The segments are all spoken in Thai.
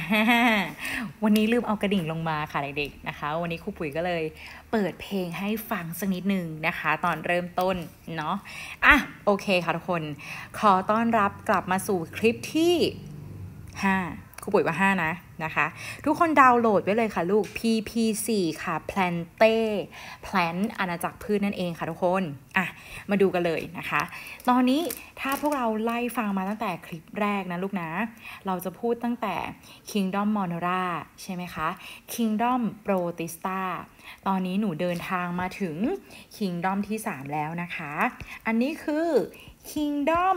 วันนี้ลืมเอากระดิ่งลงมาค่ะเด็กๆนะคะวันนี้ครูปุ๋ยก็เลยเปิดเพลงให้ฟังสักนิดนึงนะคะตอนเริ่มต้นเนาะโอเคค่ะทุกคนขอต้อนรับกลับมาสู่คลิปที่5ครูปุ๋ยว่า5นะคะทุกคนดาวน์โหลดไว้เลยค่ะลูก PP4 ค่ะ Plant อาณาจักรพืชนั่นเองค่ะทุกคนมาดูกันเลยนะคะตอนนี้ถ้าพวกเราไล่ฟังมาตั้งแต่คลิปแรกนะลูกนะเราจะพูดตั้งแต่ Kingdom Monera ใช่ไหมคะ Kingdom Protista ตอนนี้หนูเดินทางมาถึง Kingdom ที่3แล้วนะคะอันนี้คือ Kingdom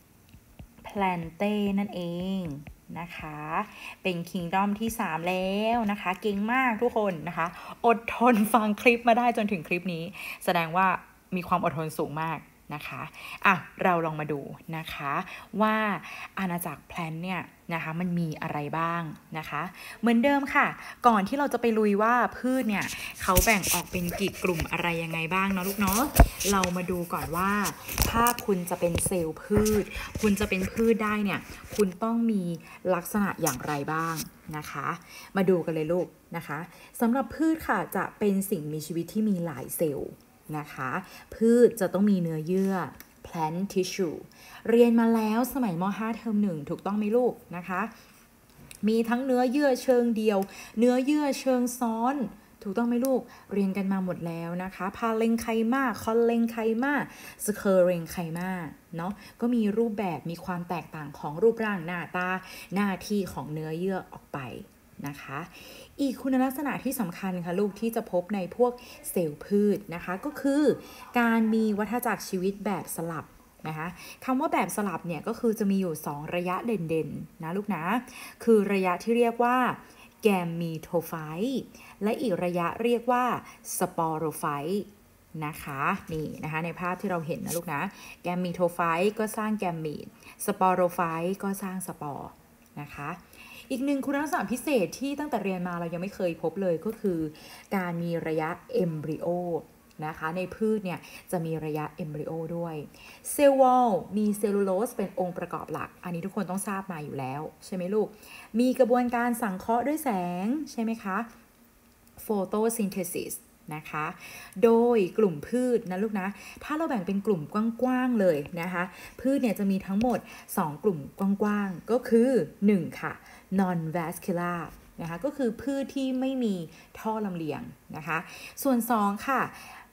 Plante นั่นเองนะคะเป็น Kingdom ที่3แล้วนะคะเก่งมากทุกคนนะคะอดทนฟังคลิปมาได้จนถึงคลิปนี้แสดงว่ามีความอดทนสูงมากนะคะเราลองมาดูนะคะว่าอาณาจักรแพลนเนี่ยนะคะมันมีอะไรบ้างนะคะเหมือนเดิมค่ะก่อนที่เราจะไปลุยว่าพืชเนี่ยเขาแบ่งออกเป็นกี่กลุ่มอะไรยังไงบ้างเนาะลูกเนาะเรามาดูก่อนว่าถ้าคุณจะเป็นเซลล์พืชคุณจะเป็นพืชได้เนี่ยคุณต้องมีลักษณะอย่างไรบ้างนะคะมาดูกันเลยลูกนะคะสำหรับพืชค่ะจะเป็นสิ่งมีชีวิตที่มีหลายเซลล์นะคะพืชจะต้องมีเนื้อเยื่อ plant tissue เรียนมาแล้วสมัยม.5 เทอม 1ถูกต้องไหมลูกนะคะมีทั้งเนื้อเยื่อเชิงเดียวเนื้อเยื่อเชิงซ้อนถูกต้องไหมลูกเรียนกันมาหมดแล้วนะคะพาเลงไคมาคอนเลงไคมาสเคอเรงไคมาเนาะก็มีรูปแบบมีความแตกต่างของรูปร่างหน้าตาหน้าที่ของเนื้อเยื่อออกไปนะคะอีกคุณลักษณะที่สำคัญค่ะลูกที่จะพบในพวกเซลล์พืชนะคะก็คือการมีวัฏจักรชีวิตแบบสลับนะคะคำว่าแบบสลับเนี่ยก็คือจะมีอยู่2ระยะเด่นๆนะลูกนะคือระยะที่เรียกว่าแกมมีโทไฟต์และอีกระยะเรียกว่าสปอโรไฟต์นะคะนี่นะคะในภาพที่เราเห็นนะลูกนะแกมมีโทไฟต์ก็สร้างแกมมีดสปอโรไฟต์ก็สร้างสปอร์นะคะอีกหนึ่งคุณลักษณะพิเศษที่ตั้งแต่เรียนมาเรายังไม่เคยพบเลยก็คือการมีระยะเอมบริโอนะคะในพืชเนี่ยจะมีระยะเอมบริโอด้วยเซลล์วอลมีเซลลูโลสเป็นองค์ประกอบหลักอันนี้ทุกคนต้องทราบมาอยู่แล้วใช่ไหมลูกมีกระบวนการสังเคราะห์ด้วยแสงใช่ไหมคะโฟโตซินเทซิสนะคะโดยกลุ่มพืชนะลูกนะถ้าเราแบ่งเป็นกลุ่มกว้างๆเลยนะคะพืชเนี่ยจะมีทั้งหมด2กลุ่มกว้างๆก็คือ1ค่ะ non vascular นะคะก็คือพืชที่ไม่มีท่อลำเลียงนะคะส่วน2ค่ะ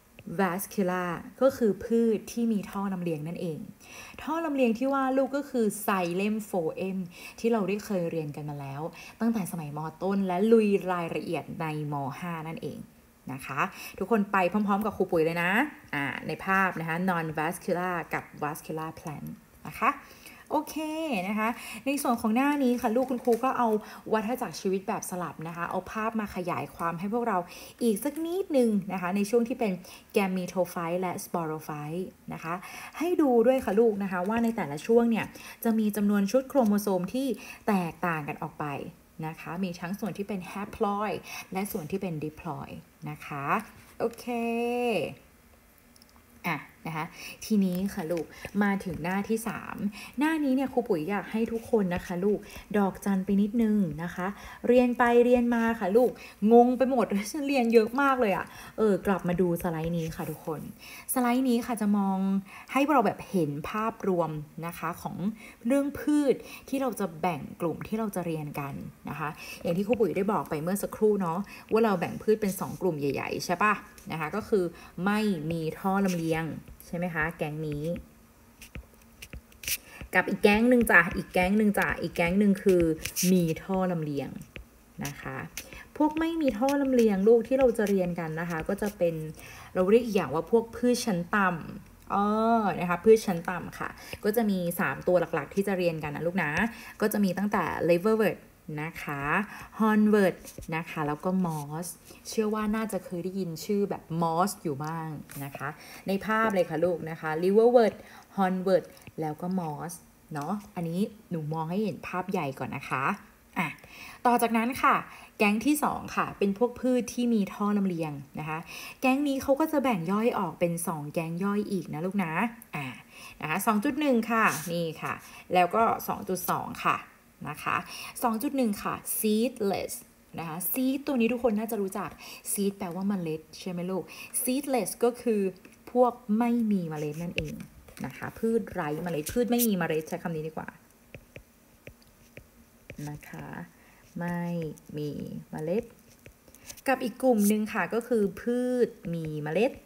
vascular ก็คือพืชที่มีท่อลำเลียงนั่นเองท่อลำเลียงที่ว่าลูกก็คือไซเลมโฟเอมที่เราได้เคยเรียนกันมาแล้วตั้งแต่สมัยม.ต้นและลุยรายละเอียดในม.5 นั่นเองนะคะทุกคนไปพร้อมๆกับครูปุ๋ยเลยนะในภาพนะคะ non vascular กับ vascular plant นะคะโอเคนะคะในส่วนของหน้านี้ค่ะลูกคุณครูก็เอาวัฏจักรชีวิตแบบสลับนะคะเอาภาพมาขยายความให้พวกเราอีกสักนิดนึงนะคะในช่วงที่เป็นแกมมีโทไฟต์และสปอโรไฟต์นะคะให้ดูด้วยค่ะลูกนะคะว่าในแต่ละช่วงเนี่ยจะมีจำนวนชุดโครโมโซมที่แตกต่างกันออกไปนะคะมีทั้งส่วนที่เป็น haploid และส่วนที่เป็น diploid นะคะโอเคนะคะทีนี้ค่ะลูกมาถึงหน้าที่3หน้านี้เนี่ยครูปุ๋ยอยากให้ทุกคนนะคะลูกดอกจันไปนิดนึงนะคะเรียนไปเรียนมาค่ะลูกงงไปหมดฉันเรียนเยอะมากเลยกลับมาดูสไลด์นี้ค่ะทุกคนสไลด์นี้ค่ะจะมองให้เราแบบเห็นภาพรวมนะคะของเรื่องพืชที่เราจะแบ่งกลุ่มที่เราจะเรียนกันนะคะอย่างที่ครูปุ๋ยได้บอกไปเมื่อสักครู่เนาะว่าเราแบ่งพืชเป็น2กลุ่มใหญ่ๆใช่ปะนะคะก็คือไม่มีท่อลำเลียงใช่ไหมคะแก๊งนี้กับอีกแก๊งหนึ่งจ้ะอีกแก๊งหนึ่งคือมีท่อลำเลียงนะคะพวกไม่มีท่อลำเลียงลูกที่เราจะเรียนกันนะคะก็จะเป็นเราเรียกอีกอย่างว่าพวกพืชชั้นต่ำนะคะพืชชั้นต่ำค่ะก็จะมี3ตัวหลักๆที่จะเรียนกันนะลูกนะก็จะมีตั้งแต่ liverwortนะคะฮอนเวิร์ดนะคะแล้วก็มอสเชื่อว่าน่าจะเคยได้ยินชื่อแบบมอสอยู่บ้างนะคะในภาพเลยค่ะลูกนะคะลิเวอร์เวิร์ดฮอนเวิร์ดแล้วก็มอสเนาะอันนี้หนูมองให้เห็นภาพใหญ่ก่อนนะคะต่อจากนั้นค่ะแก๊งที่2ค่ะเป็นพวกพืชที่มีท่อลำเลียงนะคะแก๊งนี้เขาก็จะแบ่งย่อยออกเป็น2แก๊งย่อยอีกนะลูกนะนะคะ 2.1 ค่ะนี่ค่ะแล้วก็ 2.2 ค่ะนะคะ 2.1 ค่ะ seedless นะคะ seed ตัวนี้ทุกคนน่าจะรู้จัก seed แปลว่าเมล็ดใช่ไหมลูก seedless ก็คือพวกไม่มีเมล็ดนั่นเองนะคะพืชไร้เมล็ดพืชไม่มีเมล็ดใช้คำนี้ดีกว่านะคะไม่มีเมล็ดกับอีกกลุ่มหนึ่งค่ะก็คือพืชมีเมล็ด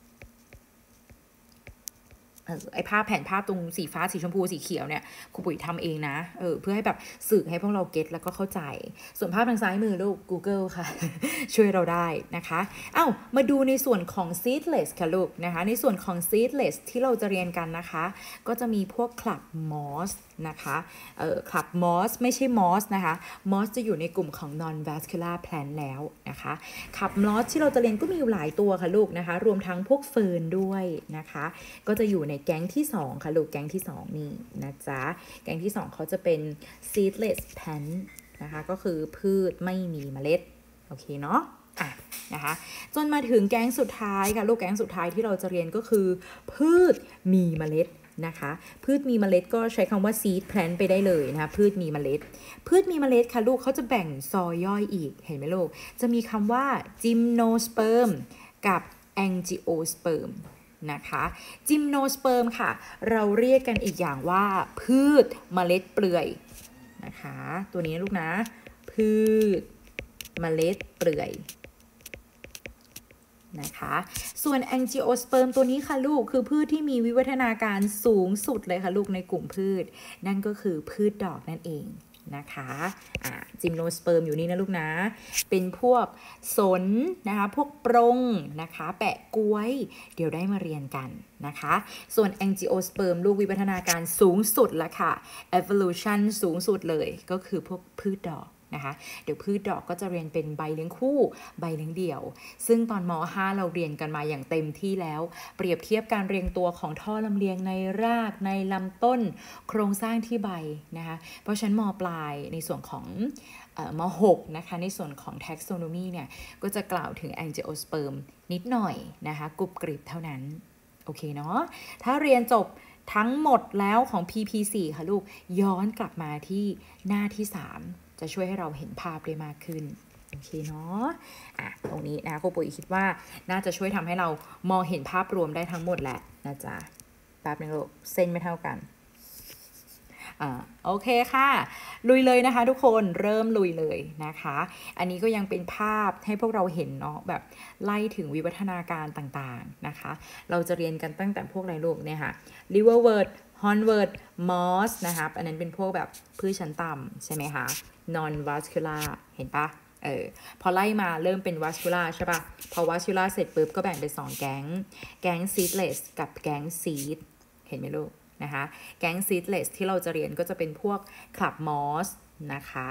ไอ้แผ่นภาพตรงสีฟ้าสีชมพูสีเขียวเนี่ยครูปุ๋ยทำเองนะเพื่อให้แบบสื่อให้พวกเราเก็ตแล้วก็เข้าใจส่วนภาพทางซ้ายมือลูก Google ค่ะ ช่วยเราได้นะคะมาดูในส่วนของ seedless ค่ะลูกนะคะในส่วนของ seedless ที่เราจะเรียนกันนะคะก็จะมีพวก club moss นะคะclub moss ไม่ใช่ moss นะคะ moss จะอยู่ในกลุ่มของ non vascular plant แล้วนะคะ club moss ที่เราจะเรียนก็มีอยู่หลายตัวค่ะลูกนะคะรวมทั้งพวกเฟิร์นด้วยนะคะก็จะอยู่ในแก๊งที่2ค่ะลูกแก๊งที่2นี่นะจ๊ะแก๊งที่2เขาจะเป็น seedless plant นะคะก็คือพืชไม่มีเมล็ดโอเคเนาะนะคะจนมาถึงแก๊งสุดท้ายค่ะลูกแก๊งสุดท้ายที่เราจะเรียนก็คือพืชมีเมล็ดนะคะพืชมีเมล็ดก็ใช้คำว่า seed plant ไปได้เลยนะคะพืชมีเมล็ดพืชมีเมล็ดค่ะลูกเขาจะแบ่งซอยย่อยอีกเห็นไหมลูกจะมีคำว่า gymnosperm กับ angiosperm นะคะจิมโนสเปิร์มค่ะเราเรียกกันอีกอย่างว่าพืชเมล็ดเปลือยนะคะตัวนี้ลูกนะพืชเมล็ดเปลือยนะคะส่วนแองจิโอสเปิร์มตัวนี้ค่ะลูกคือพืชที่มีวิวัฒนาการสูงสุดเลยค่ะลูกในกลุ่มพืชนั่นก็คือพืชดอกนั่นเองนะคะจิมโนสเปิร์มอยู่นี่นะลูกนะเป็นพวกสนนะคะพวกปรงนะคะแปะกล้วยเดี๋ยวได้มาเรียนกันนะคะส่วนแองจิโอสเปิร์มลูกวิวัฒนาการสูงสุดละค่ะ evolution สูงสุดเลยก็คือพวกพืชดอกนะคะเดี๋ยวพืชดอกก็จะเรียนเป็นใบเลี้ยงคู่ใบเลี้ยงเดี่ยวซึ่งตอนม.5 เราเรียนกันมาอย่างเต็มที่แล้วเปรียบเทียบการเรียงตัวของท่อลำเลียงในรากในลำต้นโครงสร้างที่ใบนะคะเพราะฉะนั้นม.ปลายในส่วนของม.6 นะคะในส่วนของ taxonomy เนี่ยก็จะกล่าวถึง angiosperm นิดหน่อยนะคะกรุบกริบเท่านั้นโอเคเนาะถ้าเรียนจบทั้งหมดแล้วของ PP4 ค่ะลูกย้อนกลับมาที่หน้าที่3จะช่วยให้เราเห็นภาพได้มากขึ้นโอเคเนาะตรงนี้นะครูปุ๋ยคิดว่าน่าจะช่วยทำให้เรามองเห็นภาพรวมได้ทั้งหมดแหละนะจ๊ะแป๊บนึงลูกเส้นไม่เท่ากันโอเคค่ะลุยเลยนะคะทุกคนเริ่มลุยเลยนะคะอันนี้ก็ยังเป็นภาพให้พวกเราเห็นเนาะแบบไล่ถึงวิวัฒนาการต่างๆนะคะเราจะเรียนกันตั้งแต่พวกอะไรลูกเนี่ยค่ะ liverwort hornwort moss นะครับอันนั้นเป็นพวกแบบพืชชั้นต่ำใช่ไหมคะ non vascular เห็นปะพอไล่มาเริ่มเป็น vascular ใช่ปะพอ vascular เสร็จปุ๊บก็แบ่งเป็น2แก๊ง seedless กับแก๊ง seed เห็นไหมลูกนะคะแก๊ง seedless ที่เราจะเรียนก็จะเป็นพวก club moss นะคะ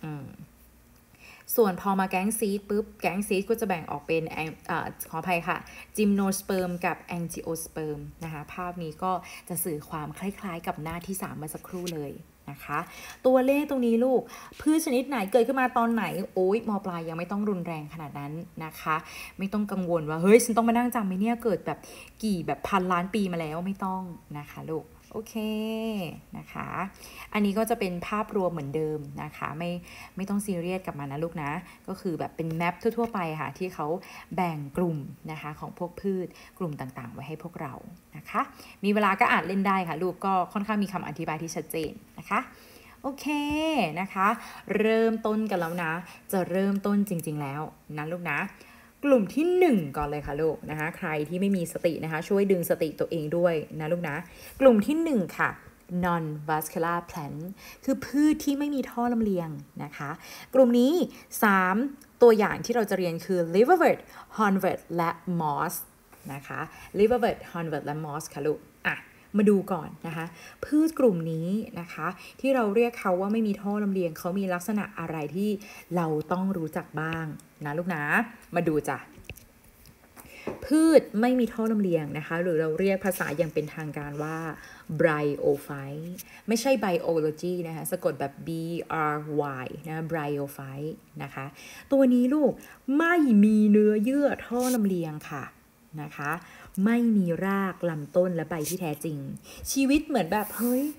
ส่วนพอมาแก๊งซีดปุ๊บแก๊งซีดก็จะแบ่งออกเป็นขออภัยค่ะจิมโนสเปิร์มกับแองจิโอสเปิร์มนะคะภาพนี้ก็จะสื่อความคล้ายๆกับหน้าที่3เมื่อสักครู่เลยนะคะตัวเลขตรงนี้ลูกพืชชนิดไหนเกิดขึ้นมาตอนไหนโอ๊ยม.ปลายยังไม่ต้องรุนแรงขนาดนั้นนะคะไม่ต้องกังวลว่าเฮ้ยฉันต้องมานั่งจำไหมเนี่ยเกิดแบบกี่แบบพันล้านปีมาแล้วไม่ต้องนะคะลูกโอเคนะคะอันนี้ก็จะเป็นภาพรวมเหมือนเดิมนะคะไม่ต้องซีเรียสกับมันนะลูกนะก็คือแบบเป็นแมปทั่วๆไปค่ะที่เขาแบ่งกลุ่มนะคะของพวกพืชกลุ่มต่างๆไว้ให้พวกเรานะคะมีเวลาก็อ่านเล่นได้ค่ะลูกก็ค่อนข้างมีคำอธิบายที่ชัดเจนนะคะโอเคนะคะเริ่มต้นกันแล้วนะจะเริ่มต้นจริงๆแล้วนะลูกนะกลุ่มที่1ก่อนเลยค่ะลูกนะคะใครที่ไม่มีสตินะคะช่วยดึงสติตัวเองด้วยนะลูกนะกลุ่มที่1ค่ะ non vascular plant คือพืชที่ไม่มีท่อลำเลียงนะคะกลุ่มนี้3ตัวอย่างที่เราจะเรียนคือ liverwort hornwort และ moss นะคะ liverwort hornwort และ moss ค่ะลูกมาดูก่อนนะคะพืชกลุ่มนี้นะคะที่เราเรียกเขาว่าไม่มีท่อลำเลียงเขามีลักษณะอะไรที่เราต้องรู้จักบ้างนะลูกนะมาดูจ้ะพืชไม่มีท่อลำเลียงนะคะหรือเราเรียกภาษาอย่างเป็นทางการว่า bryophyte ไม่ใช่ biology นะคะสะกดแบบ B R Y นะ bryophyte นะคะตัวนี้ลูกไม่มีเนื้อเยื่อท่อลำเลียงค่ะนะคะไม่มีรากลำต้นและใบที่แท้จริงชีวิตเหมือนแบบเฮ้ย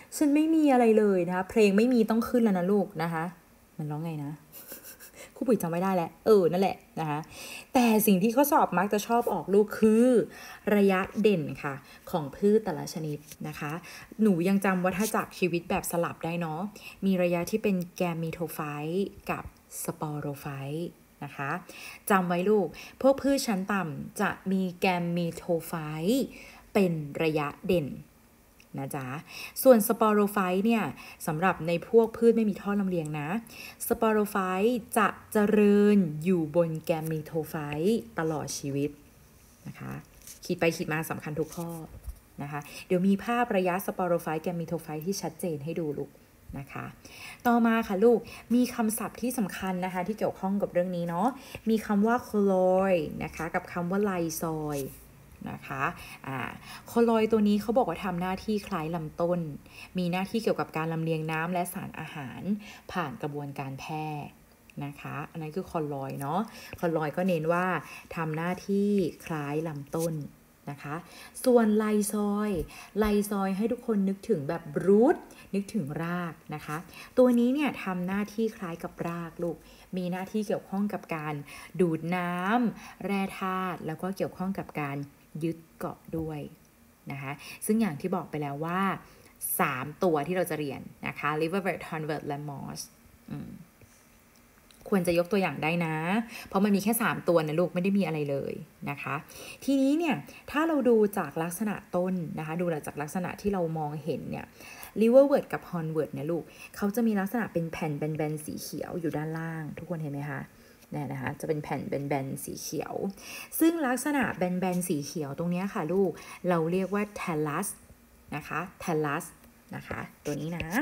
ฉันไม่มีอะไรเลยนะคะเพลงไม่มีต้องขึ้นแล้วนะลูกนะคะมันร้องไงนะครูปุ๋ยจำไม่ได้แล้วนั่นแหละนะคะแต่สิ่งที่ข้อสอบมักจะชอบออกลูกคือระยะเด่นค่ะของพืชแต่ละชนิดนะคะหนูยังจำวัฏจักรชีวิตแบบสลับได้เนาะมีระยะที่เป็นแกมมีโทไฟต์กับสปอโรไฟต์นะคะจำไว้ลูกพวกพืชชั้นต่ำจะมีแกมมีโทไฟต์เป็นระยะเด่นนะจ๊ะส่วนสปอโรไฟต์เนี่ยสำหรับในพวกพืชไม่มีท่อลำเลียงนะสปอโรไฟต์จะเจริญอยู่บนแกมมีโทไฟต์ตลอดชีวิตนะคะคิดไปคิดมาสำคัญทุกข้อนะคะเดี๋ยวมีภาพระยะสปอโรไฟต์แกมมีโทไฟต์ที่ชัดเจนให้ดูลูกนะคะต่อมาค่ะลูกมีคำศัพท์ที่สำคัญนะคะที่เกี่ยวข้องกับเรื่องนี้เนาะมีคำว่าโคลอยนะคะกับคำว่าไลซอยนะคะโคลอยตัวนี้เขาบอกว่าทำหน้าที่คล้ายลำต้นมีหน้าที่เกี่ยวกับการลำเลียงน้ำและสารอาหารผ่านกระบวนการแพทย์นะคะอันนั้นคือโคลอยเนาะโคลอยก็เน้นว่าทำหน้าที่คล้ายลำต้นนะคะส่วนไลซอยให้ทุกคนนึกถึงแบบรูทนึกถึงรากนะคะตัวนี้เนี่ยทำหน้าที่คล้ายกับรากลูกมีหน้าที่เกี่ยวข้องกับการดูดน้ำแร่ธาตุแล้วก็เกี่ยวข้องกับการยึดเกาะด้วยนะคะซึ่งอย่างที่บอกไปแล้วว่า3ตัวที่เราจะเรียนนะคะ Liverwort Hornwort และ Moss ควรจะยกตัวอย่างได้นะเพราะมันมีแค่3ตัวนะลูกไม่ได้มีอะไรเลยนะคะทีนี้เนี่ยถ้าเราดูจากลักษณะต้นนะคะดูจากลักษณะที่เรามองเห็นเนี่ย Liverwort กับ Hornwort เนี่ยลูกเขาจะมีลักษณะเป็นแผ่นแบนๆสีเขียวอยู่ด้านล่างทุกคนเห็นไหมคะเนี่ยนะคะจะเป็นแผ่นแบนๆสีเขียวซึ่งลักษณะแบนๆสีเขียวตรงนี้ค่ะลูกเราเรียกว่า thallus นะคะ thallus นะคะตัวนี้นะ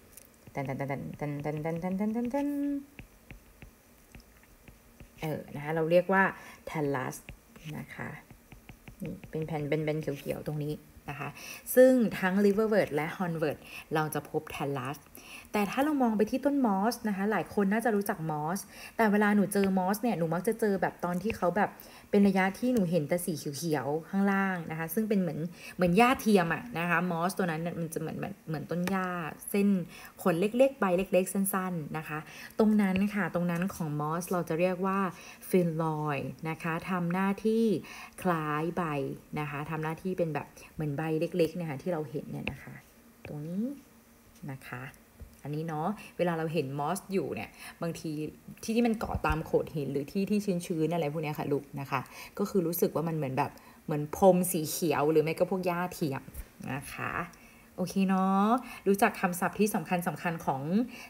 นะคะเราเรียกว่า thallus นะคะนี่เป็นแผ่นแบนๆเขียวๆตรงนี้นะคะซึ่งทั้ง Liverwort และ Hornwort เราจะพบ thallus แต่ถ้าเรามองไปที่ต้นมอสนะคะหลายคนน่าจะรู้จักมอสแต่เวลาหนูเจอมอสเนี่ยหนูมักจะเจอแบบตอนที่เขาแบบเป็นระยะที่หนูเห็นแต่สีเขียวๆข้างล่างนะคะซึ่งเป็นเหมือนหญ้าเทียมอะนะคะมอสตัวนั้นมันจะเหมือนต้นหญ้าเส้นขนเล็กๆใบเล็กๆสั้นๆนะคะตรงนั้นค่ะตรงนั้นของมอสเราจะเรียกว่าฟิลลอยนะคะทำหน้าที่คล้ายใบนะคะทำหน้าที่เป็นแบบเหมือนใบเล็กๆเนี่ยค่ะที่เราเห็นเนี่ยนะคะตรงนี้นะคะอันนี้เนาะเวลาเราเห็นมอสอยู่เนี่ยบางทีที่มันเกาะตามโขดหินหรือที่ชื้นๆอะไรพวกนี้ค่ะลูกนะคะก็คือรู้สึกว่ามันเหมือนพรมสีเขียวหรือไม่ก็พวกหญ้าเทียมนะคะโอเคเนาะรู้จักคำศัพท์ที่สำคัญของ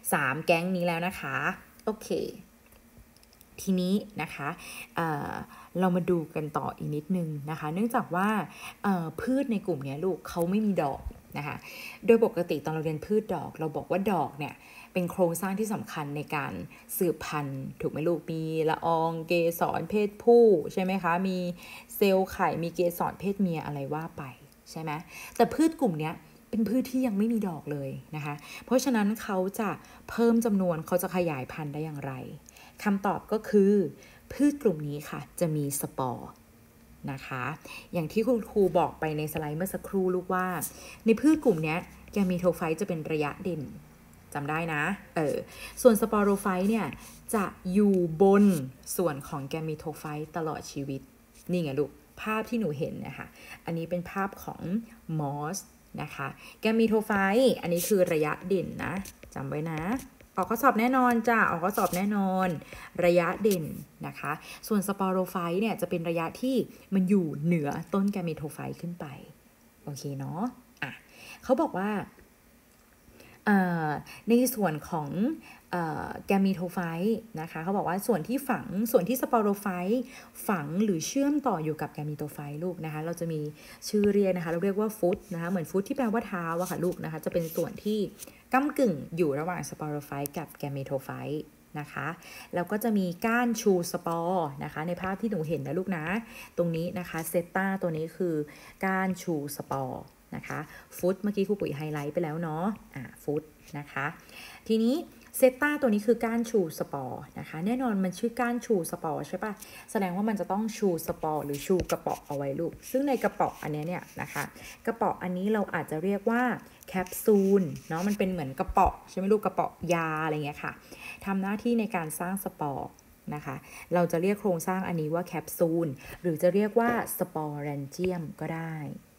3แก๊งนี้แล้วนะคะโอเคทีนี้นะคะเรามาดูกันต่ออีกนิดนึงนะคะเนื่องจากว่าพืชในกลุ่มนี้ลูกเขาไม่มีดอกนะคะโดยปกติตอนเราเรียนพืชดอกเราบอกว่าดอกเนี่ยเป็นโครงสร้างที่สำคัญในการสืบพันธุ์ถูกไหมลูกมีละอองเกสรเพศผู้ใช่ไหมคะมีเซลล์ไข่มีเกสรเพศเมียอะไรว่าไปใช่ไหมแต่พืชกลุ่มนี้เป็นพืชที่ยังไม่มีดอกเลยนะคะเพราะฉะนั้นเขาจะเพิ่มจำนวนเขาจะขยายพันธุ์ได้อย่างไรคำตอบก็คือพืชกลุ่มนี้ค่ะจะมีสปอร์นะคะอย่างที่คุณครูบอกไปในสไลด์เมื่อสักครู่ลูกว่าในพืชกลุ่มนี้แกมีโทไฟต์จะเป็นระยะเด่นจำได้นะส่วนสปอโรไฟต์เนี่ยจะอยู่บนส่วนของแกมีโทไฟต์ตลอดชีวิตนี่ไงลูกภาพที่หนูเห็นนะคะอันนี้เป็นภาพของมอสนะคะแกมีโทไฟต์อันนี้คือระยะเด่นนะจำไว้นะออกข้อสอบแน่นอนจ้ะออกข้อสอบแน่นอนระยะเด่นนะคะส่วนสปอโรไฟต์เนี่ยจะเป็นระยะที่มันอยู่เหนือต้นแกมีโทไฟต์ขึ้นไปโอเคเนาะเขาบอกว่าในส่วนของแกมีโทไฟต์นะคะเขาบอกว่าส่วนที่สปอโรไฟต์ฝังหรือเชื่อมต่ออยู่กับแกมีโทไฟต์ลูกนะคะเราจะมีชื่อเรียกนะคะเราเรียกว่าฟุตนะคะเหมือนฟุตที่แปลว่าเท้าอะค่ะลูกนะคะจะเป็นส่วนที่ก้ำกึ่งอยู่ระหว่างสปอโรไฟต์กับแกมีโทไฟต์นะคะแล้วก็จะมีก้านชูสปอร์นะคะในภาพที่หนูเห็นนะลูกนะตรงนี้นะคะเซตตาตัวนี้คือก้านชูสปอร์นะคะฟุตเมื่อกี้ครูปุ๋ยไฮไลท์ไปแล้วเนาะฟุตนะคะทีนี้เซตตาตัวนี้คือก้านชูสปอร์นะคะแน่นอนมันชื่อก้านชูสปอร์ใช่ปะแสดงว่ามันจะต้องชูสปอร์หรือชูกระป๋องเอาไว้ลูกซึ่งในกระป๋องอันนี้เนี่ยนะคะกระป๋องอันนี้เราอาจจะเรียกว่าแคปซูลเนาะมันเป็นเหมือนกระป๋องใช่ไหมลูกกระป๋องยาอะไรเงี้ยค่ะทำหน้าที่ในการสร้างสปอร์นะคะเราจะเรียกโครงสร้างอันนี้ว่าแคปซูลหรือจะเรียกว่าสปอร์แรนเจียมก็ได้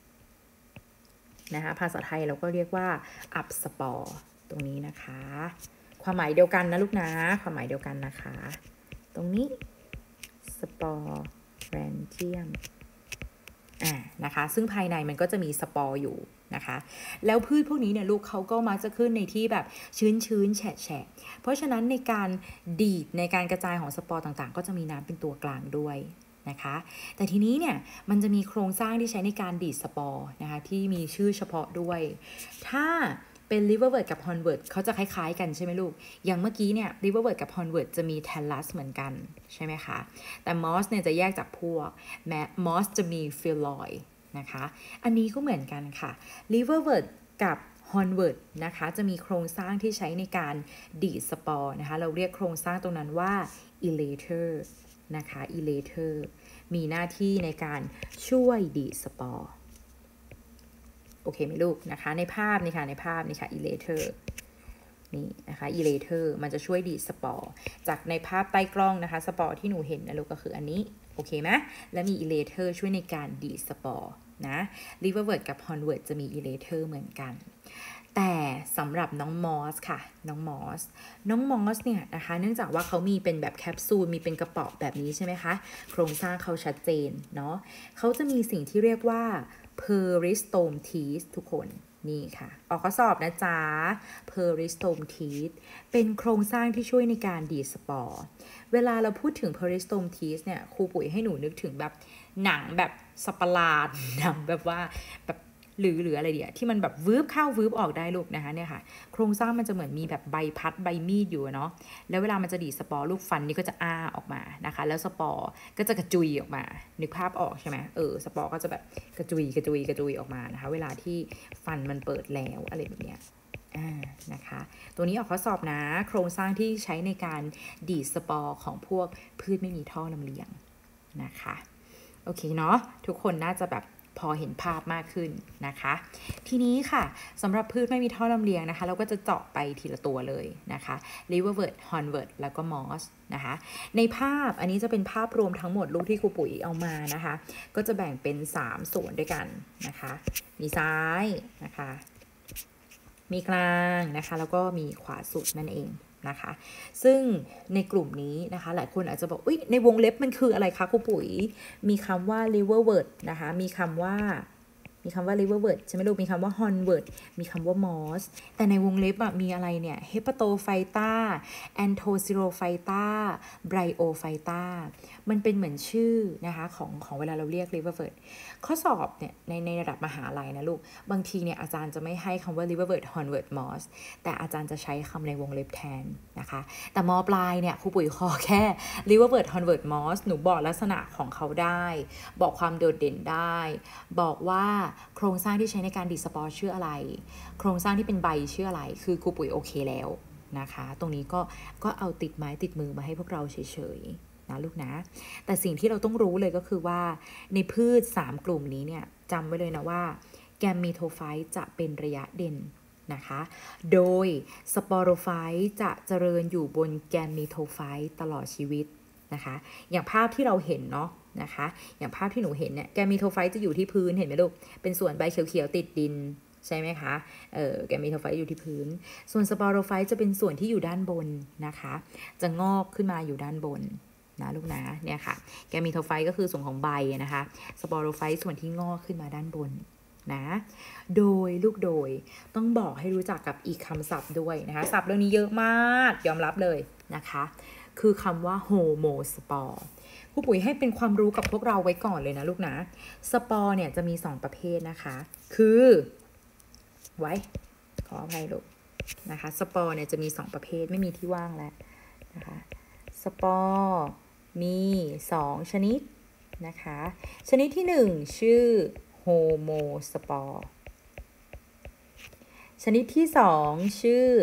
นะคะภาษาไทยเราก็เรียกว่าอับสปอร์ตรงนี้นะคะความหมายเดียวกันนะลูกนะความหมายเดียวกันนะคะตรงนี้สปอร์แรนเจียมนะคะซึ่งภายในมันก็จะมีสปอร์อยู่นะคะแล้วพืชพวกนี้เนี่ยลูกเขาก็มักจะขึ้นในที่แบบชื้นๆแฉะเพราะฉะนั้นในการดีดในการกระจายของสปอร์ต่างๆก็จะมีน้ำเป็นตัวกลางด้วยนะคะแต่ทีนี้เนี่ยมันจะมีโครงสร้างที่ใช้ในการดีดสปอร์นะคะที่มีชื่อเฉพาะด้วยถ้าเป็น liverwort กับ hornwort เขาจะคล้ายๆกันใช่ไหมลูกอย่างเมื่อกี้เนี่ย liverwort กับ hornwort จะมี thallus เหมือนกันใช่ไหมคะแต่ moss เนี่ยจะแยกจากพวกmoss จะมี phylloid นะคะอันนี้ก็เหมือนกันค่ะ liverwort กับ hornwort นะคะจะมีโครงสร้างที่ใช้ในการดีดสปอร์นะคะเราเรียกโครงสร้างตรงนั้นว่า elater นะคะ elater มีหน้าที่ในการช่วยดีดสปอร์โอเคไหมลูกนะคะในภาพนี่ค่ะในภาพนี่ค่ะ elater นี่นะคะ elater มันจะช่วยดีดสปอร์จากในภาพใต้กล้องนะคะสปอร์ที่หนูเห็นนะลูกก็คืออันนี้โอเคไหมและมี elater ช่วยในการดีดสปอร์นะ liverwort กับ hornwort จะมี elater เหมือนกันแต่สำหรับน้องมอสค่ะน้องมอสเนี่ยนะคะเนื่องจากว่าเขามีเป็นแบบแคปซูลมีเป็นกระป๋องแบบนี้ใช่ไหมคะโครงสร้างเขาชัดเจนเนาะเขาจะมีสิ่งที่เรียกว่า peristome teeth ทุกคนนี่ค่ะออกข้อสอบนะจ๊ะ peristome teeth เป็นโครงสร้างที่ช่วยในการดีดสปอร์เวลาเราพูดถึง peristome teeth เนี่ยครูปุ๋ยให้หนูนึกถึงแบบหนังแบบสัปหลาดหนังแบบว่าแบบหรืออะไรเดียวที่มันแบบวืบเข้าวืบออกได้ลูกนะคะเนี่ยค่ะโครงสร้างมันจะเหมือนมีแบบใบพัดใบมีดอยู่เนาะแล้วเวลามันจะดีดสปอร์ลูกฟันนี่ก็จะอ้าออกมานะคะแล้วสปอร์ก็จะกระจุยออกมานึกภาพออกใช่ไหมสปอร์ก็จะแบบกระจุยออกมานะคะเวลาที่ฟันมันเปิดแล้วอะไรแบบเนี้ยนะคะตัวนี้ออกข้อสอบนะโครงสร้างที่ใช้ในการดีดสปอร์ของพวกพืชไม่มีท่อลำเลียงนะคะโอเคเนาะทุกคนน่าจะแบบพอเห็นภาพมากขึ้นนะคะทีนี้ค่ะสำหรับพืชไม่มีท่อลำเลียงนะคะเราก็จะเจาะไปทีละตัวเลยนะคะ liverwort hornwort แล้วก็ moss นะคะในภาพอันนี้จะเป็นภาพรวมทั้งหมดลูกที่ครูปุ๋ยเอามานะคะก็จะแบ่งเป็น3ส่วนด้วยกันนะคะมีซ้ายนะคะมีกลางนะคะแล้วก็มีขวาสุดนั่นเองนะคะซึ่งในกลุ่มนี้นะคะหลายคนอาจจะบอกในวงเล็บมันคืออะไรคะครูปุ๋ยมีคำว่า liverwort นะคะมีคำว่า liverwort ใช่ไหมลูกมีคำว่า hornwort มีคำว่า moss แต่ในวงเล็บมีอะไรเนี่ย hepatophyta anthoxylophyta bryophyta มันเป็นเหมือนชื่อนะคะของเวลาเราเรียก liverwort ข้อสอบเนี่ยในระดับมหาลัยนะลูกบางทีเนี่ยอาจารย์จะไม่ให้คำว่า liverwort hornwort moss แต่อาจารย์จะใช้คำในวงเล็บแทนนะคะแต่ม.ปลายเนี่ยครูปุ๋ยขอแค่ liverwort hornwort moss หนูบอกลักษณะของเขาได้บอกความโดดเด่นได้บอกว่าโครงสร้างที่ใช้ในการดีดสปอร์ชื่ออะไรโครงสร้างที่เป็นใบชื่ออะไรคือครูปุ๋ยโอเคแล้วนะคะตรงนี้ก็เอาติดไม้ติดมือมาให้พวกเราเฉยๆนะลูกนะแต่สิ่งที่เราต้องรู้เลยก็คือว่าในพืช3กลุ่มนี้เนี่ยจำไว้เลยนะว่าแกมมีโทไฟต์จะเป็นระยะเด่นนะคะโดยสปอโรไฟต์จะเจริญอยู่บนแกมมีโทไฟต์ตลอดชีวิตนะคะอย่างภาพที่เราเห็นเนาะนะคะอย่างภาพที่หนูเห็นเนี่ยแกมมีโทไฟต์จะอยู่ที่พื้นเห็นไหมลูกเป็นส่วนใบเขียวๆติดดินใช่ไหมคะแกมมีโทไฟต์อยู่ที่พื้นส่วนสปอโรไฟต์จะเป็นส่วนที่อยู่ด้านบนนะคะจะงอกขึ้นมาอยู่ด้านบนนะลูกนะเนี่ยค่ะแกมมีโทไฟต์ก็คือส่วนของใบนะคะสปอโรไฟต์ส่วนที่งอกขึ้นมาด้านบนนะโดยต้องบอกให้รู้จักกับอีกคำศัพท์ด้วยนะคะศัพท์เรื่องนี้เยอะมากยอมรับเลยนะคะคือคำว่าโฮโมสปอร์ครูปุ๋ยให้เป็นความรู้กับพวกเราไว้ก่อนเลยนะลูกนะสปอร์เนี่ยจะมี2ประเภทนะคะคือไว้ขออภัยลูกนะคะสปอร์เนี่ยจะมี2ประเภทไม่มีที่ว่างแล้วนะคะสปอร์มี2ชนิดนะคะชนิดที่1ชื่อโฮโมสปอร์ชนิดที่2ชื่อ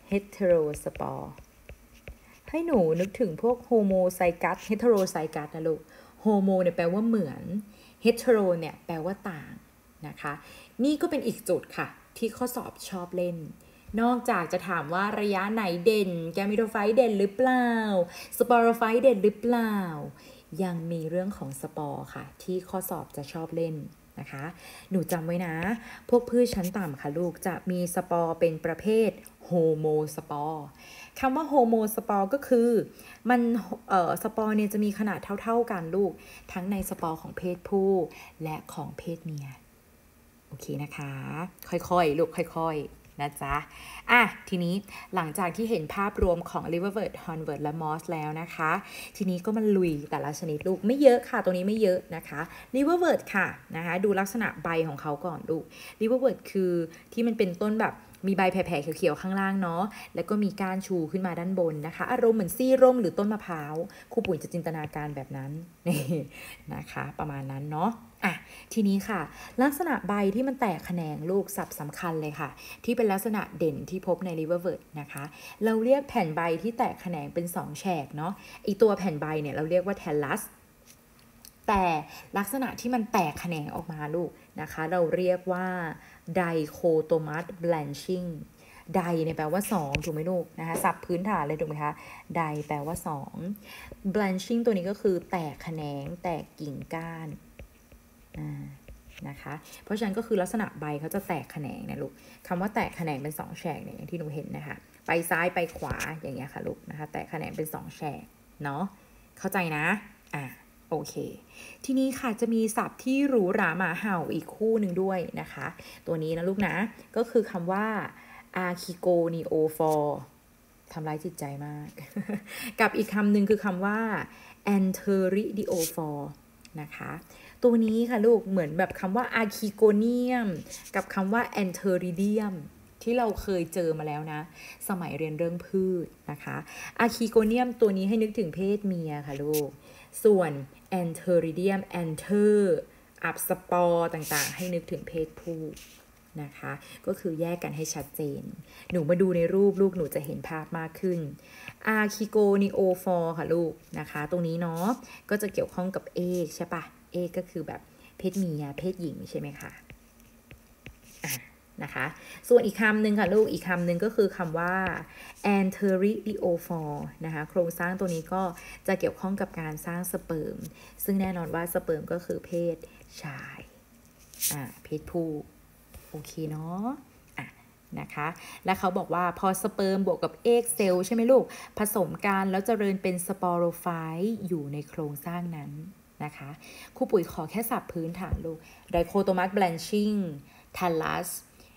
heterospore ให้หนูนึกถึงพวก homozygous heterozygous นะลูก homo เนี่ยแปลว่าเหมือน hetero เนี่ยแปลว่าต่างนะคะนี่ก็เป็นอีกจุดค่ะที่ข้อสอบชอบเล่นนอกจากจะถามว่าระยะไหนเด่นแกมิโทไฟต์เด่นหรือเปล่าสปอโรไฟต์เด่นหรือเปล่ายังมีเรื่องของสปอร์ค่ะที่ข้อสอบจะชอบเล่นนะคะหนูจำไว้นะพวกพืชชั้นต่ำค่ะลูกจะมีสปอร์เป็นประเภทโฮโมสปอร์คำว่าโฮโมสปอร์ก็คือมันสปอร์เนี่ยจะมีขนาดเท่าๆกันลูกทั้งในสปอร์ของเพศผู้และของเพศเมียโอเคนะคะค่อยๆลูกค่อยๆนะจ๊ะทีนี้หลังจากที่เห็นภาพรวมของ Liverwort Hornwort และ Moss แล้วนะคะทีนี้ก็มาลุยแต่ละชนิดลูกไม่เยอะค่ะตรงนี้ไม่เยอะนะคะ Liverwort ค่ะนะคะดูลักษณะใบของเขาก่อนลูก Liverwort คือที่มันเป็นต้นแบบมีใบแผ่ๆเขียวๆข้างล่างเนาะแล้วก็มีก้านชูขึ้นมาด้านบนนะคะอารมณ์เหมือนซี่ร่มหรือต้นมะพร้าวครูปุ๋ยจะจินตนาการแบบนั้นนี่นะคะประมาณนั้นเนาะทีนี้ค่ะลักษณะใบที่มันแตกแขนงลูกศัพท์สำคัญเลยค่ะที่เป็นลักษณะเด่นที่พบใน Liverwort นะคะเราเรียกแผ่นใบที่แตกแขนงเป็น2แฉกเนาะอีตัวแผ่นใบเนี่ยเราเรียกว่า thallus แต่ลักษณะที่มันแตกแขนงออกมาลูกนะคะเราเรียกว่า dichotomous branching ไดเนี่ยแปลว่า2ถูกไหมลูกนะคะศัพท์พื้นฐานเลยถูกไหมคะไดแปลว่า2 branching ตัวนี้ก็คือแตกแขนงแตกกิ่งก้านนะคะเพราะฉะนั้นก็คือลักษณะใบเขาจะแตกแขนงนะลูกคำว่าแตกแขนงเป็น2แฉกเนี่ยอย่างที่หนูเห็นนะคะไปซ้ายไปขวาอย่างเงี้ยค่ะลูกนะคะแตกแขนงเป็น2แฉกเนาะเข้าใจนะโอเคทีนี้ค่ะจะมีศัพท์ที่หรูหราหมาเห่าอีกคู่หนึ่งด้วยนะคะตัวนี้นะลูกนะก็คือคำว่า archigoniophore ทำร้ายจิตใจมาก กับอีกคำหนึ่งคือคำว่า antheridiiophore นะคะตัวนี้ค่ะลูกเหมือนแบบคำว่า archigonium กับคำว่า antheridium ที่เราเคยเจอมาแล้วนะสมัยเรียนเรื่องพืชนะคะ archigonium ตัวนี้ให้นึกถึงเพศเมียค่ะลูกส่วน antheridium anther อับสปอร์ต่างๆให้นึกถึงเพศผู้นะคะก็คือแยกกันให้ชัดเจนหนูมาดูในรูปลูกหนูจะเห็นภาพมากขึ้น archigoniophore ค่ะลูกนะคะตรงนี้เนาะก็จะเกี่ยวข้องกับเอกใช่ปะเอกก็คือแบบเพศเมียเพศหญิงใช่ไหมคะนะคะส่วนอีกคำหนึ่งค่ะลูกอีกคำหนึ่งก็คือคำว่า antheridiiophore นะคะโครงสร้างตัวนี้ก็จะเกี่ยวข้องกับการสร้างสเปิร์มซึ่งแน่นอนว่าสเปิร์มก็คือเพศชายเพศผู้โอเคเนาะนะคะและเขาบอกว่าพอสเปิร์มบวกกับเอกเซลล์ใช่ไหมลูกผสมกันแล้วเจริญเป็นสปอโรไฟต์อยู่ในโครงสร้างนั้นนะคะครูปุ๋ยขอแค่ศัพท์พื้นฐานลูก dichotomous branching thallus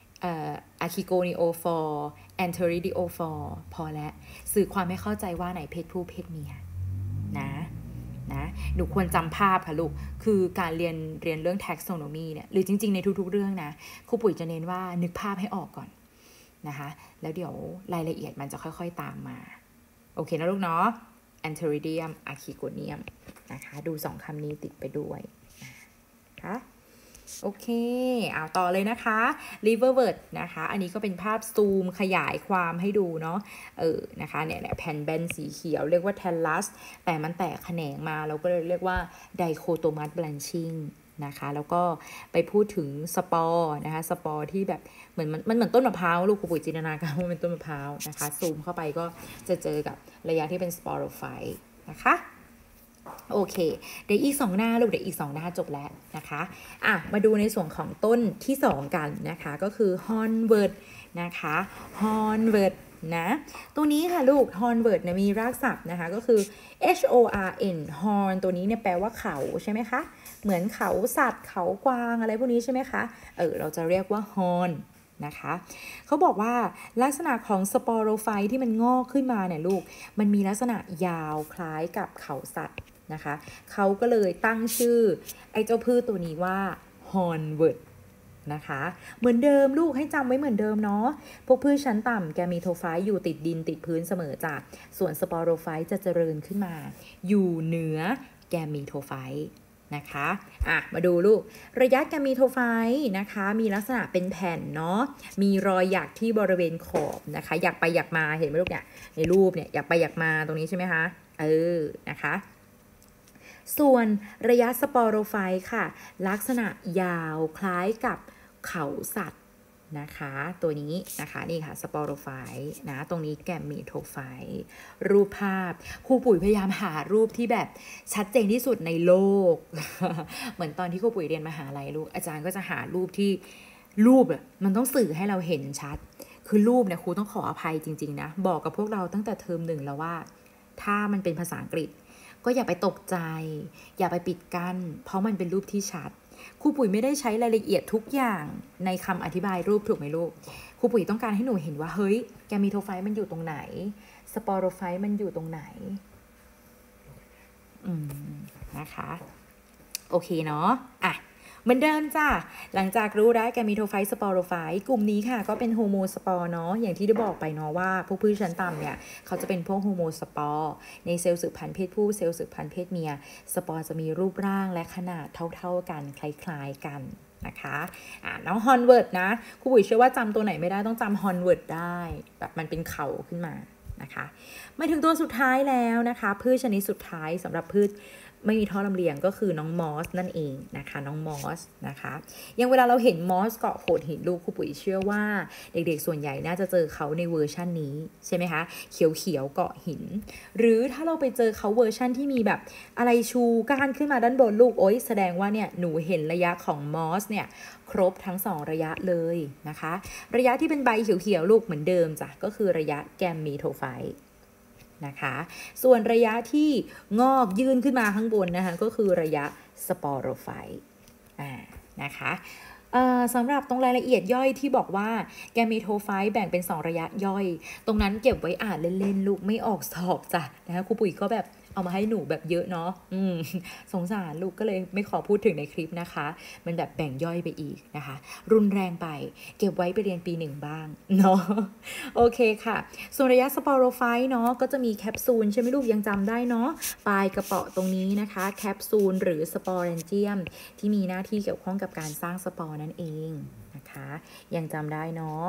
archigoniophore antheridiiophore พอแล้วสื่อความไม่เข้าใจว่าไหนเพศผู้เพศเมียนะหนูควรจำภาพค่ะลูกคือการเรียนเรื่อง taxonomy เนี่ยหรือจริงๆในทุกๆเรื่องนะครูปุ๋ยจะเน้นว่านึกภาพให้ออกก่อนนะคะแล้วเดี๋ยวรายละเอียดมันจะค่อยๆตามมาโอเคนะลูกเนาะ antheridium archigonium นะคะดู2คำนี้ติดไปด้วยนะคะโอเคเอาต่อเลยนะคะ Liverwort นะคะอันนี้ก็เป็นภาพซูมขยายความให้ดูเนาะนะคะเนี่ยแผ่นแบนสีเขียวเรียกว่า thallus แต่มันแตกแขนงมาเราก็เลยเรียกว่า dichotomous branching นะคะแล้วก็ไปพูดถึงสปอร์นะคะสปอร์ที่แบบเหมือนมันเหมือนต้นมะพร้าวลูกครูปุ๋ยจินตนาการว่าเป็นต้นมะพร้าวนะคะซูมเข้าไปก็จะเจอกับระยะที่เป็นสปอโรไฟต์นะคะโอเคเดี๋ยวอีก2หน้าลูกเดี๋ยวอีก2หน้าจบแล้วนะคะมาดูในส่วนของต้นที่2กันนะคะก็คือ Hornwort นะคะ Hornwort นะตัวนี้ค่ะลูก Hornwort เนี่ยมีรากศัพท์นะคะก็คือ horn horn ตัวนี้เนี่ยแปลว่าเขาใช่ไหมคะเหมือนเขาสัตว์เขากวางอะไรพวกนี้ใช่ไหมคะเราจะเรียกว่า horn นะคะเขาบอกว่าลักษณะของสปอโรไฟต์ที่มันงอกขึ้นมาเนี่ยลูกมันมีลักษณะยาวคล้ายกับเขาสัตว์นะคะเขาก็เลยตั้งชื่อไอ้เจ้าพืชตัวนี้ว่า Hornwort นะคะเหมือนเดิมลูกให้จำไว้เหมือนเดิมเนาะพวกพืชชั้นต่ำแกมีโทไฟต์อยู่ติดดินติดพื้นเสมอจ้ะส่วนสปอโรไฟต์จะเจริญขึ้นมาอยู่เหนือแกมีโทไฟต์นะคะมาดูลูกระยะแกมมีโทไฟต์นะคะมีลักษณะเป็นแผ่นเนาะมีรอยหยักที่บริเวณขอบนะคะหยักไปหยักมาเห็นไหมลูกเนี่ยในรูปเนี่ยหยักไปหยักมาตรงนี้ใช่ไหมคะนะคะส่วนระยะสปอโรไฟต์ค่ะลักษณะยาวคล้ายกับเขาสัตว์นะคะตัวนี้นะคะนี่ค่ะสปอโรไฟต์นะตรงนี้แกมมีโทไฟต์รูปภาพครูปุ๋ยพยายามหารูปที่แบบชัดเจนที่สุดในโลก เหมือนตอนที่ครูปุ๋ยเรียนมหาลัยลูกอาจารย์ก็จะหารูปที่รูปมันต้องสื่อให้เราเห็นชัดคือรูปเนี่ยครูต้องขออภัยจริงๆนะบอกกับพวกเราตั้งแต่เทอม1แล้วว่าถ้ามันเป็นภาษาอังกฤษก็อย่าไปตกใจอย่าไปปิดกั้นเพราะมันเป็นรูปที่ชัดครูปุ๋ยไม่ได้ใช้รายละเอียดทุกอย่างในคำอธิบายรูปถูกไหมลูกครูปุ๋ยต้องการให้หนูเห็นว่าเฮ้ยแกมีโทไฟต์มันอยู่ตรงไหนสปอโรไฟต์มันอยู่ตรงไหนนะคะโอเคเนาะเหมือนเดิมจ้ะหลังจากรู้ได้แกมีโทไฟต์สปอโรไฟต์กลุ่มนี้ค่ะก็เป็นโฮโมสปอร์เนาะอย่างที่ได้บอกไปเนาะว่าพวกพืชชั้นต่ำเนี่ยเขาจะเป็นพวกโฮโมสปอร์ในเซลล์สืบพันธุ์เพศผู้เซลล์สืบพันธุ์เพศเมียสปอร์จะมีรูปร่างและขนาดเท่าๆกันคล้ายๆกันนะคะน้องฮอนเวิร์ดนะครูปุ๋ยเชื่อว่าจำตัวไหนไม่ได้ต้องจำฮอนเวิร์ดได้แบบมันเป็นเขาขึ้นมานะคะมาถึงตัวสุดท้ายแล้วนะคะพืชชนิดสุดท้ายสำหรับพืชไม่มีท่อลำเลียงก็คือน้องมอสนั่นเองนะคะน้องมอสนะคะอย่างเวลาเราเห็นมอสเกาะโขดหินลูกครูปุ๋ยเชื่อว่าเด็กๆส่วนใหญ่น่าจะเจอเขาในเวอร์ชันนี้ใช่ไหมคะเขียวๆเกาะหินหรือถ้าเราไปเจอเขาเวอร์ชันที่มีแบบอะไรชูก้านขึ้นมาด้านบนลูกโอ๊ยแสดงว่าเนี่ยหนูเห็นระยะของมอสเนี่ยครบทั้ง2ระยะเลยนะคะระยะที่เป็นใบเขียวๆลูกเหมือนเดิมจ้ะก็คือระยะแกมมีโทไฟต์นะคะส่วนระยะที่งอกยื่นขึ้นมาข้างบนนะคะก็คือระยะสปอโรไฟต์นะคะสำหรับตรงรายละเอียดย่อยที่บอกว่าแกมีโทไฟต์แบ่งเป็น2ระยะย่อยตรงนั้นเก็บไว้อ่านเล่นๆลูกไม่ออกสอบจ้ะนะคะครูปุ๋ยก็แบบเอามาให้หนูแบบเยอะเนาะสงสารลูกก็เลยไม่ขอพูดถึงในคลิปนะคะมันแบบแบ่งย่อยไปอีกนะคะรุนแรงไปเก็บไว้ไปเรียนปี1บ้างเนาะโอเคค่ะส่วนระยะสปอโรไฟต์เนาะก็จะมีแคปซูลใช่ไหมลูกยังจำได้เนาะปลายกระเปาะตรงนี้นะคะแคปซูลหรือสปอเรนเจียมที่มีหน้าที่เกี่ยวข้องกับการสร้างสปอร์นั่นเองนะคะยังจำได้เนาะ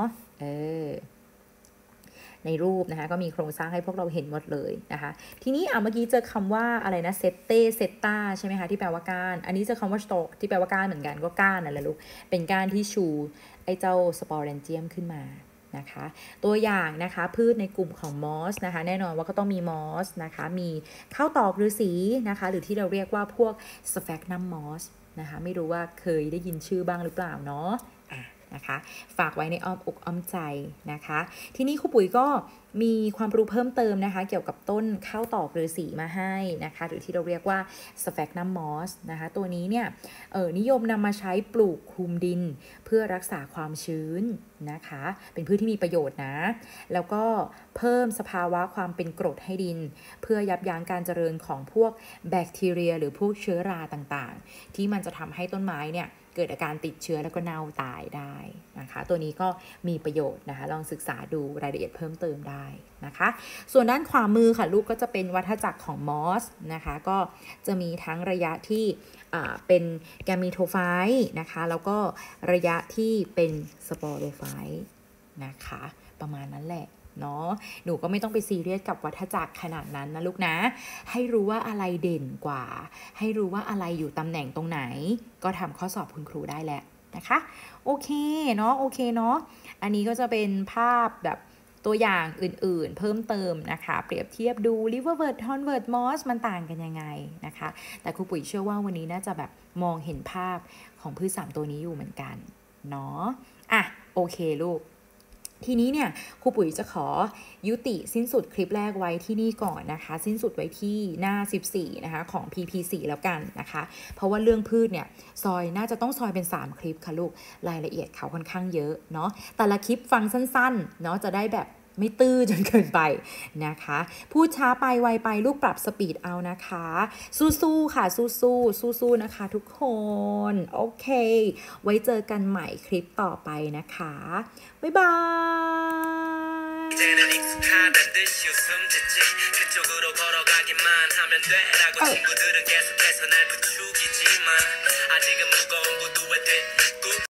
ในรูปนะคะก็มีโครงสร้างให้พวกเราเห็นหมดเลยนะคะทีนี้เมื่อกี้เจอคำว่าอะไรนะเซตตาใช่ไหมคะที่แปลว่าก้านอันนี้เจอคำว่าสโตกที่แปลว่าก้านเหมือนกันก็ก้านนั่นแหละลูกเป็นก้านที่ชูไอ้เจ้าสปอเรนเจียมขึ้นมานะคะตัวอย่างนะคะพืชในกลุ่มของมอสนะคะแน่นอนว่าก็ต้องมีมอสนะคะมีข้าวตอกฤาษีนะคะหรือที่เราเรียกว่าพวกสแฟกนัมมอสนะคะไม่รู้ว่าเคยได้ยินชื่อบ้างหรือเปล่าเนาะนะคะฝากไว้ในอ้อมอกอ้อมใจนะคะทีนี้ครูปุ๋ยก็มีความรู้เพิ่มเติมนะคะเกี่ยวกับต้นข้าวตอกฤาษีมาให้นะคะหรือที่เราเรียกว่าสแฟกนัมมอสนะคะตัวนี้เนี่ยนิยมนำมาใช้ปลูกคลุมดินเพื่อรักษาความชื้นนะคะเป็นพืชที่มีประโยชน์นะแล้วก็เพิ่มสภาวะความเป็นกรดให้ดินเพื่อยับยั้งการเจริญของพวกแบคทีเรียหรือพวกเชื้อราต่างๆที่มันจะทำให้ต้นไม้เนี่ยเกิดอาการติดเชื้อแล้วก็เน่าตายได้นะคะตัวนี้ก็มีประโยชน์นะคะลองศึกษาดูรายละเอียดเพิ่มเติมได้นะคะส่วนด้านขวามือค่ะลูกก็จะเป็นวัฏจักรของมอสนะคะก็จะมีทั้งระยะที่เป็นแกมีโทไฟต์นะคะแล้วก็ระยะที่เป็นสปอโรไฟต์นะคะประมาณนั้นแหละเนาะหนูก็ไม่ต้องไปซีเรียสกับวัฏจักรขนาดนั้นนะลูกนะให้รู้ว่าอะไรเด่นกว่าให้รู้ว่าอะไรอยู่ตำแหน่งตรงไหนก็ทำข้อสอบคุณครูได้แหละนะคะโอเคเนาะอันนี้ก็จะเป็นภาพแบบตัวอย่างอื่นๆเพิ่มเติมนะคะเปรียบเทียบดู Liverwort Hornwort Moss มันต่างกันยังไงนะคะแต่ครูปุ๋ยเชื่อว่าวันนี้น่าจะแบบมองเห็นภาพของพืช3ตัวนี้อยู่เหมือนกันเนาะโอเคลูกทีนี้เนี่ยครูปุ๋ยจะขอยุติสิ้นสุดคลิปแรกไว้ที่นี่ก่อนนะคะสิ้นสุดไว้ที่หน้า14นะคะของ PP4 แล้วกันนะคะเพราะว่าเรื่องพืชเนี่ยน่าจะต้องซอยเป็น3คลิปค่ะลูกรายละเอียดเขาค่อนข้างเยอะเนาะแต่ละคลิปฟังสั้นๆเนาะจะได้แบบไม่ตื้อจนเกินไปนะคะพูดช้าไปไวไปลูกปรับสปีดเอานะคะสู้ๆค่ะสู้ๆนะคะทุกคนโอเคไว้เจอกันใหม่คลิปต่อไปนะคะบ๊ายบาย